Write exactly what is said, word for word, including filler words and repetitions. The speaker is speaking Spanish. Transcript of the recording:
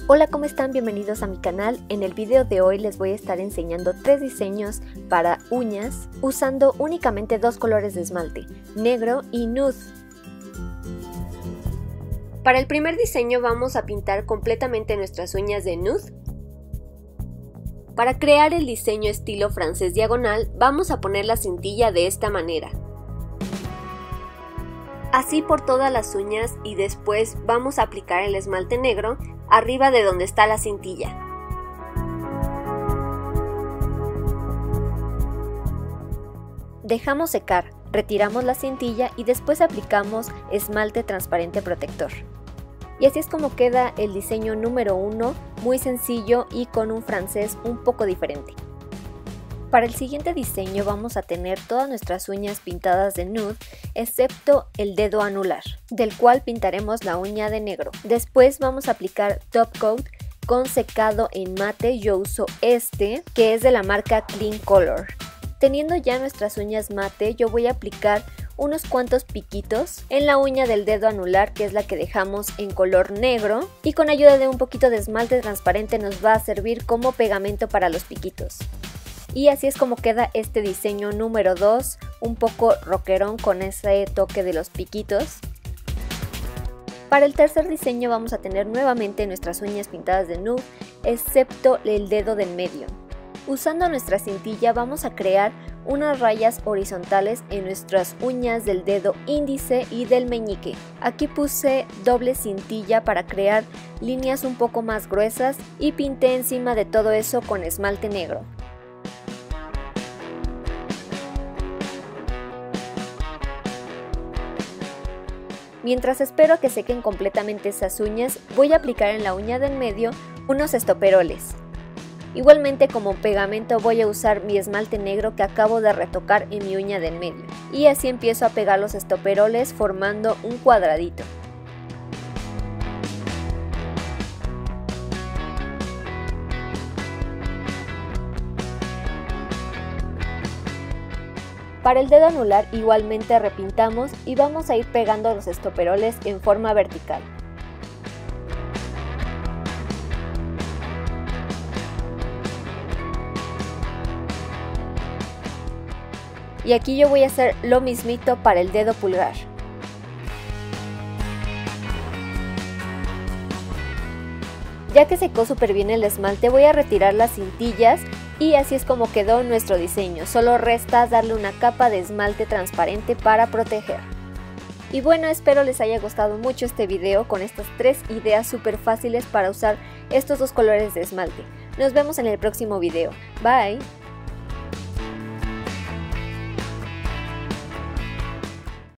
Hola, ¿cómo están? Bienvenidos a mi canal. En el video de hoy les voy a estar enseñando tres diseños para uñas usando únicamente dos colores de esmalte, negro y nude. Para el primer diseño vamos a pintar completamente nuestras uñas de nude. Para crear el diseño estilo francés diagonal vamos a poner la cintilla de esta manera. Así por todas las uñas y después vamos a aplicar el esmalte negro arriba de donde está la cintilla. Dejamos secar, retiramos la cintilla y después aplicamos esmalte transparente protector. Y así es como queda el diseño número uno, muy sencillo y con un francés un poco diferente. Para el siguiente diseño vamos a tener todas nuestras uñas pintadas de nude, excepto el dedo anular, del cual pintaremos la uña de negro. Después vamos a aplicar top coat con secado en mate. Yo uso este, que es de la marca Clean Color. Teniendo ya nuestras uñas mate, yo voy a aplicar unos cuantos piquitos en la uña del dedo anular, que es la que dejamos en color negro, y con ayuda de un poquito de esmalte transparente nos va a servir como pegamento para los piquitos. Y así es como queda este diseño número dos, un poco rockerón con ese toque de los piquitos. Para el tercer diseño vamos a tener nuevamente nuestras uñas pintadas de nude, excepto el dedo del medio. Usando nuestra cintilla vamos a crear unas rayas horizontales en nuestras uñas del dedo índice y del meñique. Aquí puse doble cintilla para crear líneas un poco más gruesas y pinté encima de todo eso con esmalte negro. Mientras espero a que sequen completamente esas uñas, voy a aplicar en la uña del medio unos estoperoles. Igualmente, como pegamento voy a usar mi esmalte negro que acabo de retocar en mi uña del medio. Y así empiezo a pegar los estoperoles formando un cuadradito. Para el dedo anular igualmente repintamos y vamos a ir pegando los estoperoles en forma vertical. Y aquí yo voy a hacer lo mismito para el dedo pulgar. Ya que secó súper bien el esmalte, voy a retirar las cintillas y así es como quedó nuestro diseño. Solo resta darle una capa de esmalte transparente para proteger. Y bueno, espero les haya gustado mucho este video con estas tres ideas súper fáciles para usar estos dos colores de esmalte. Nos vemos en el próximo video. Bye.